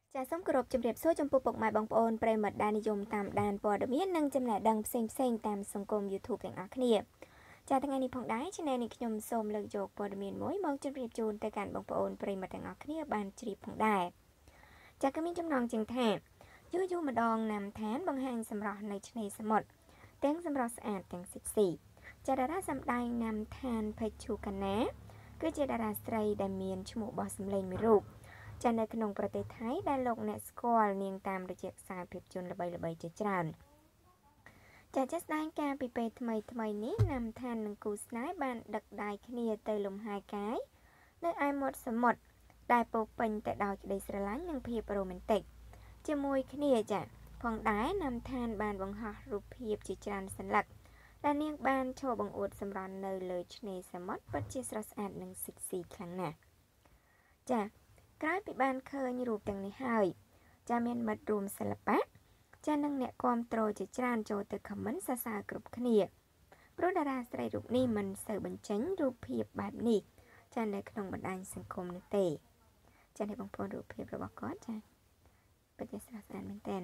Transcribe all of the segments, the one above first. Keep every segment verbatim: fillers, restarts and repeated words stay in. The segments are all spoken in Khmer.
ចាសសូមគោរពជម្រាបសួរចំពោះពុកម៉ែបងប្អូនប្រិយមិត្តដែលនិយមតាមដានព័ត៌មាននិងចំណេះដឹងផ្សេងៗតាមសង្គម YouTube ទាំងអស់គ្នាចាថ្ងៃនេះផងដែរ Channel នេះខ្ញុំសូមលើកយកព័ត៌មានមួយមកជម្រាបជូនទៅកាន់បងប្អូនប្រិយមិត្តទាំងអស់គ្នាបានជ្រាបផងដែរចាគឺមានចំណងជើងថាយូរយូរម្ដងណាំឋានបង្ហាញសម្រស់នៅឆ្នេរសមុទ្រទាំងសម្រស់ស្អាតទាំងសិចស៊ីចាតារាសម្ដែងណាំឋានភេជូកាណាគឺជាតារាស្រីដែលមានឈ្មោះបោះសម្លេងមួយរូបចានៅក្នុងប្រទេសថៃដែលលោកអ្នកស្គាល់នាងតាមរយៈខ្សែភាពយន្តល្បីៗជាច្រើនចាជាស្ដែងការពីពេលថ្មីថ្មីនេះណាំឋាននិងគូស្នេហ៍បានដឹកដៃគ្នាទៅលំហែកាយនៅឯមាត់សមុទ្រដែលពោពេញទៅដោយក្តីស្រឡាញ់និងភាពរ៉ូមែនទិកជាមួយគ្នាចាផងដែរណាំឋានបានបង្ហោះរូបភាពជាច្រើនសន្លឹកដែលនាងបានឈរបង្អួតសម្រស់នៅលើឆ្នេរសមុទ្រពិតជាស្រស់ស្អាតនិងសិចស៊ីខ្លាំងណាស់ចាក្រោយពីបានឃើញរូបទាំងនេះហើយចាមានមិត្តរួមសិល្បៈចានិងអ្នកគាំទ្រជាច្រើនចូលទៅខមមិនសរសើរគ្រប់គ្នាព្រោះតារាស្រីរូបនេះមិនសូវបញ្ចេញរូបភាពបែបនេះចានៅក្នុងបណ្ដាញសង្គមនោះទេចានេះបងប្អូនរូបភាពរបស់គាត់ចាពិតជាស្រស់ស្អាតមែនទែន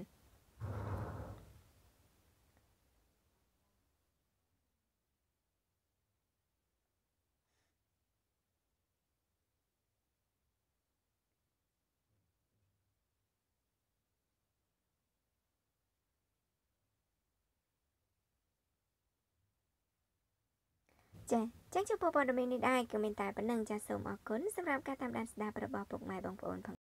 ចាចឹងចំពោះព័ត៌មាននេះដែរក៏មានតែប៉ុណ្្នឹងចាសូមអរគុណសម្រាប់ការតាមដានស្ដាប់របស់ពុកម៉ែបងប្អូនផង